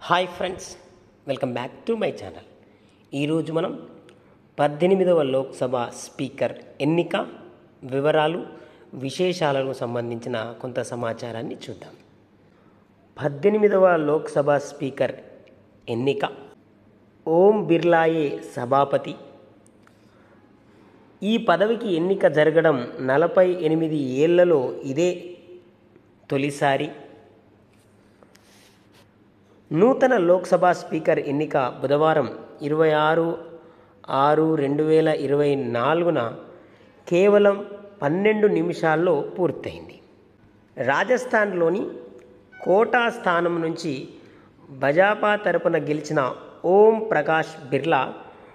Hi friends, welcome back to my channel. ఈరోజు మనం 18వ Lok Sabha speaker ఎన్నిక వివరాలు విశేషాలకు సంబంధించిన కొంత సమాచారాన్ని చూద్దాం. 18వ లోక్సభ స్పీకర్ ఎన్నిక ఓం బిర్లాయే సభాపతి. ఈ పదవికి ఎన్నిక జరగడం 48 ఏళ్లలో ఇదే తొలిసారి. నూతన లోక్సభ స్పీకర్ ఎన్నిక బుధవారం 26/6/2024న కేవలం 12 నిమిషాల్లో పూర్తయింది. రాజస్థాన్లోని కోటా స్థానం నుంచి భాజపా తరపున గెలిచిన ఓం ప్రకాష్ బిర్లా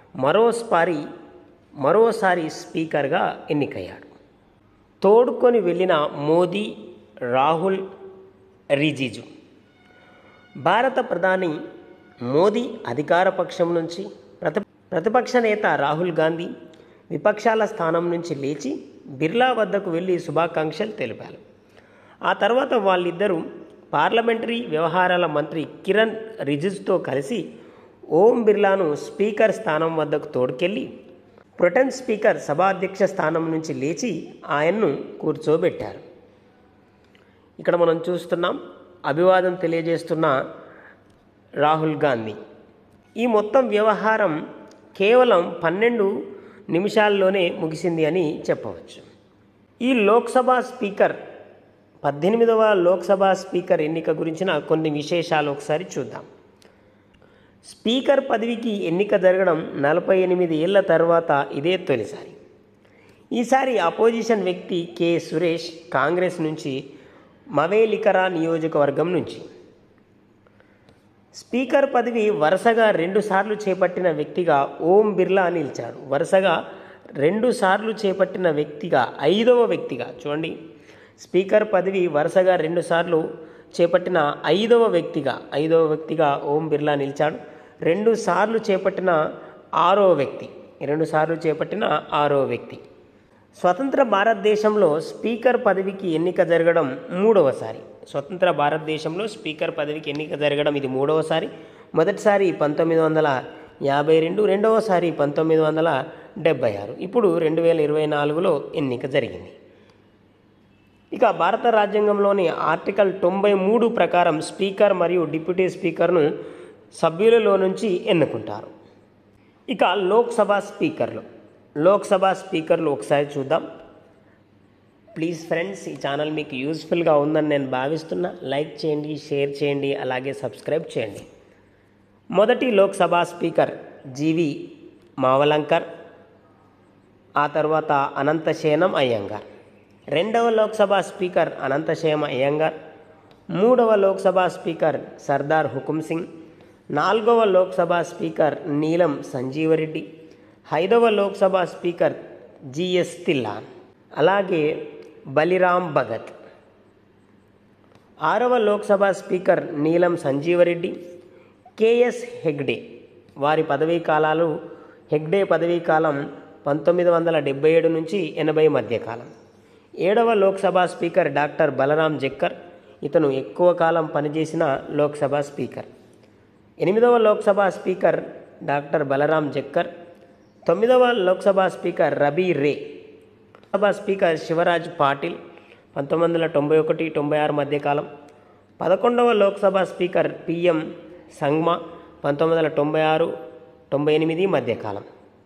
మరోసారి స్పీకర్గా ఎన్నికయ్యాడు. తోడుకొని వెళ్ళిన మోదీ, రాహుల్, రిజిజు. భారత ప్రధాని మోదీ అధికార పక్షం నుంచి, ప్రతిపక్ష నేత రాహుల్ గాంధీ విపక్షాల స్థానం నుంచి లేచి బిర్లా వద్దకు వెళ్ళి శుభాకాంక్షలు తెలిపారు. ఆ తర్వాత వాళ్ళిద్దరూ పార్లమెంటరీ వ్యవహారాల మంత్రి కిరణ్ రిజిజుతో కలిసి ఓం బిర్లాను స్పీకర్ స్థానం వద్దకు తోడుకెళ్ళి ప్రొటెం స్పీకర్ సభాధ్యక్ష స్థానం నుంచి లేచి ఆయన్ను కూర్చోబెట్టారు. ఇక్కడ మనం చూస్తున్నాం, అభివాదం తెలియజేస్తున్న రాహుల్ గాంధీ. ఈ మొత్తం వ్యవహారం కేవలం 12 నిమిషాల్లోనే ముగిసింది అని చెప్పవచ్చు. ఈ లోక్సభ స్పీకర్ 18వ లోక్సభ స్పీకర్ ఎన్నిక గురించిన కొన్ని విశేషాలు ఒకసారి చూద్దాం. స్పీకర్ పదవికి ఎన్నిక జరగడం 48 ఏళ్ల తర్వాత ఇదే తొలిసారి. ఈసారి అపోజిషన్ వ్యక్తి కె సురేష్ కాంగ్రెస్ నుంచి, మవేలికరా నియోజకవర్గం నుంచి. స్పీకర్ పదవి వరుసగా 2 సార్లు చేపట్టిన వ్యక్తిగా ఓం బిర్లా నిలిచాడు. వరుసగా 2 సార్లు చేపట్టిన వ్యక్తిగా 5వ వ్యక్తిగా చూడండి, స్పీకర్ పదవి వరుసగా 2 సార్లు చేపట్టిన 5వ వ్యక్తిగా ఓం బిర్లా నిలిచాడు. 2 సార్లు చేపట్టిన 6వ వ్యక్తి. స్వతంత్ర భారతదేశంలో స్పీకర్ పదవికి ఎన్నిక జరగడం 3వసారి. స్వతంత్ర భారతదేశంలో స్పీకర్ పదవికి ఎన్నిక జరగడం ఇది 3వసారి. మొదటిసారి 1952, రెండవసారి 1976, ఇప్పుడు 2024లో ఎన్నిక జరిగింది. ఇక భారత రాజ్యాంగంలోని ఆర్టికల్ 93 ప్రకారం స్పీకర్ మరియు డిప్యూటీ స్పీకర్ను సభ్యులలో నుంచి ఎన్నుకుంటారు. ఇక లోక్సభ స్పీకర్లు ఒకసారి చూద్దాం. ప్లీజ్ ఫ్రెండ్స్, ఈ ఛానల్ మీకు యూస్ఫుల్గా ఉందని నేను భావిస్తున్నా. లైక్ చేయండి, షేర్ చేయండి, అలాగే సబ్స్క్రైబ్ చేయండి. మొదటి లోక్సభ స్పీకర్ జీవి మావలంకర్, ఆ తర్వాత అనంతశయనం అయ్యంగార్. రెండవ లోక్సభ స్పీకర్ అనంతశయనం అయ్యంగార్. మూడవ లోక్సభ స్పీకర్ సర్దార్ హుకుమ్ సింగ్. నాలుగవ లోక్సభ స్పీకర్ నీలం సంజీవరెడ్డి. 5వ లోక్సభ స్పీకర్ జిఎస్ తిల్లాన్, అలాగే బలిరాం భగత్. 6వ లోక్సభ స్పీకర్ నీలం సంజీవరెడ్డి, కెఎస్ హెగ్డే. వారి పదవీకాలాలు హెగ్డే పదవీకాలం 1977 నుంచి 80 మధ్యకాలం. 7వ లోక్సభ స్పీకర్ డాక్టర్ బలరాం జక్కర్. ఇతను ఎక్కువ కాలం పనిచేసిన లోక్సభ స్పీకర్. 8వ లోక్సభ స్పీకర్ డాక్టర్ బలరాం జక్కర్. 9వ లోక్సభ స్పీకర్ రబీ రే. లోక్సభ స్పీకర్ శివరాజ్ పాటిల్ 1991-96 మధ్యకాలం. 11వ లోక్సభ స్పీకర్ పిఎం సంగ్మా 1996-98 మధ్యకాలం.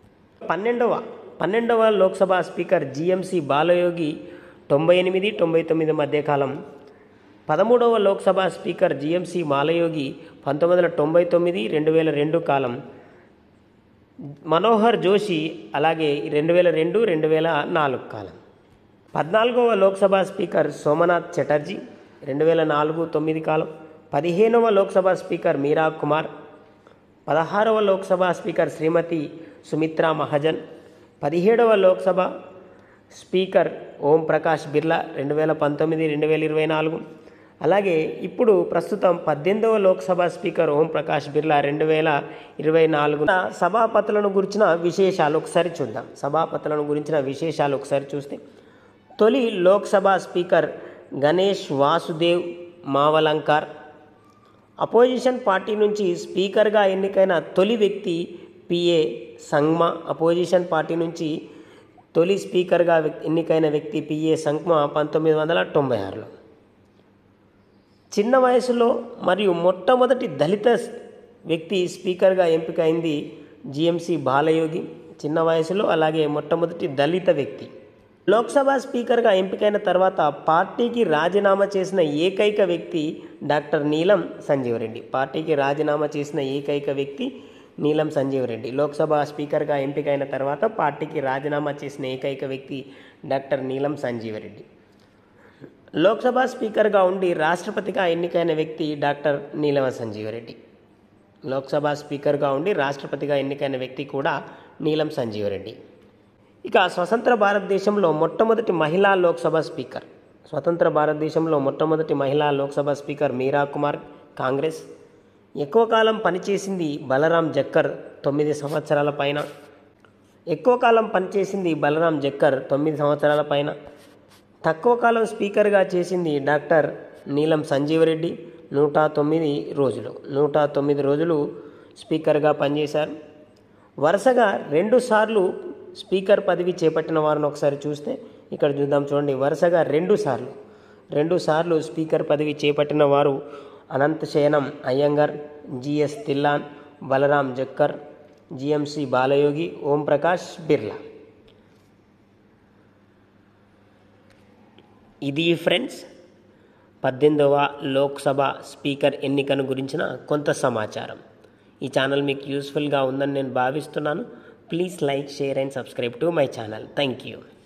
12వ లోక్సభ స్పీకర్ జిఎంసి బాలయోగి 98-99 మధ్యకాలం. 13వ లోక్సభ స్పీకర్ జిఎంసి బాలయోగి 1999-2002 కాలం. మనోహర్ జోషి అలాగే 2002-2004 కాలం. 14వ లోక్సభ స్పీకర్ సోమనాథ్ చటర్జీ 2004-09 కాలం. 15వ లోక్సభ స్పీకర్ మీరా కుమార్. 16వ లోక్సభ స్పీకర్ శ్రీమతి సుమిత్రా మహాజన్. 17వ లోక్సభ స్పీకర్ ఓం ప్రకాష్ బిర్లా 2019-2024. అలాగే ఇప్పుడు ప్రస్తుతం 18వ లోక్సభ స్పీకర్ ఓం ప్రకాష్ బిర్లా 2024. సభాపతులను గురించిన విశేషాలు ఒకసారి చూద్దాం. చూస్తే తొలి Lok Sabha speaker Ganesh Vasudev Mavalankar. Opposition party నుంచి స్పీకర్గా ఎన్నికైన తొలి వ్యక్తి పిఏ సంగ్మా. అపోజిషన్ పార్టీ నుంచి తొలి స్పీకర్గా ఎన్నికైన వ్యక్తి పిఏ సంగ్మా 1996లో. చిన్న వయసులో మరియు మొట్టమొదటి దళిత వ్యక్తి స్పీకర్గా ఎంపికైంది జిఎంసి బాలయోగి. చిన్న వయసులో అలాగే మొట్టమొదటి దళిత వ్యక్తి. లోక్సభ స్పీకర్గా ఎంపికైన తర్వాత పార్టీకి రాజీనామా చేసిన ఏకైక వ్యక్తి డాక్టర్ నీలం సంజీవ్ రెడ్డి. పార్టీకి రాజీనామా చేసిన ఏకైక వ్యక్తి నీలం సంజీవ్ రెడ్డి. లోక్సభ స్పీకర్గా ఎంపికైన తర్వాత పార్టీకి రాజీనామా చేసిన ఏకైక వ్యక్తి డాక్టర్ నీలం సంజీవ్ రెడ్డి. లోక్సభ స్పీకర్గా ఉండి రాష్ట్రపతిగా ఎన్నికైన వ్యక్తి డాక్టర్ నీలం సంజీవ్ రెడ్డి. లోక్సభ స్పీకర్గా ఉండి రాష్ట్రపతిగా ఎన్నికైన వ్యక్తి కూడా నీలం సంజీవ్ రెడ్డి. ఇక స్వతంత్ర భారతదేశంలో మొట్టమొదటి మహిళా లోక్సభ స్పీకర్. స్వతంత్ర భారతదేశంలో మొట్టమొదటి మహిళా లోక్సభ స్పీకర్ మీరా కుమార్, కాంగ్రెస్. ఎక్కువ కాలం పనిచేసింది బలరాం జక్కర్ 9 సంవత్సరాల పైన. ఎక్కువ కాలం పనిచేసింది బలరాం జక్కర్ 9 సంవత్సరాల పైన. తక్కువ కాలం స్పీకర్గా చేసింది డాక్టర్ నీలం సంజీవ్ రెడ్డి 109 రోజులు స్పీకర్గా పనిచేశారు. వరుసగా 2 సార్లు స్పీకర్ పదవి చేపట్టిన వారిని ఒకసారి చూస్తే ఇక్కడ చూద్దాం. చూడండి, వరుసగా 2 సార్లు స్పీకర్ పదవి చేపట్టిన వారు అనంత శయనం అయ్యంగర్, జిఎస్ తిల్లాన్, బలరాం జక్కర్, జిఎంసి బాలయోగి, ఓంప్రకాష్ బిర్లా. ఇది ఫ్రెండ్స్ 18వ లోక్సభ స్పీకర్ ఎన్నికను గురించిన కొంత సమాచారం. ఈ ఛానల్ మీకు యూస్ఫుల్గా ఉందని నేను భావిస్తున్నాను. Please like, share and subscribe to my channel. Thank you.